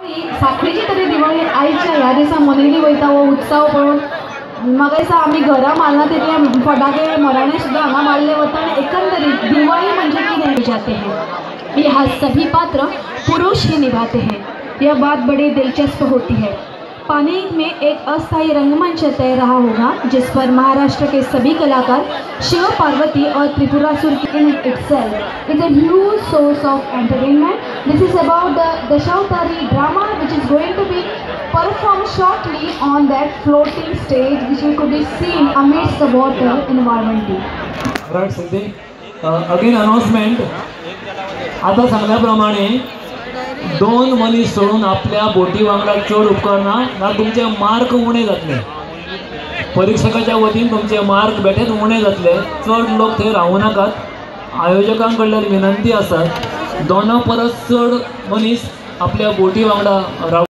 साखरेची तरी दिवाळी आईच्या ह्या दिसा मनयली वयता हो उत्सव पळोवन म्हाका दिसता आमी घरा मारना तितले फटाके मराणे सुद्दां हांगा मारले वता आनी एकंदरीत दिवाळी म्हणजे कितें जाते हैं यहाँ सभी पात्र पुरुष ही निभाते हैं। यह बात बड़ी दिलचस्प होती है। पानी में एक अस्थायी रंगमंच तय रहा होगा जिस पर महाराष्ट्र के सभी कलाकार शिव पार्वती और Tripurasur in itself is a huge source of entertainment. This is about the Dashavatari drama which is going to be performed shortly on that floating stage which we could be seen amidst the water environment. Right, Siddhi. Again announcement. आता सांगल्याप्रमाणे दोन मनीस सोडून आपल्या बोटी वांगडा चढ उपकारना ना तुमचे मार्क उणे जातले। परीक्षकाच्या वतीन तुमचे मार्क बेठेच उणे जातले। चढ लोक थंय रावू नाकात। आयोजकां कडल्यान विनंती आसा दोना परस चढ मनीस आपल्या बोटी वांगडा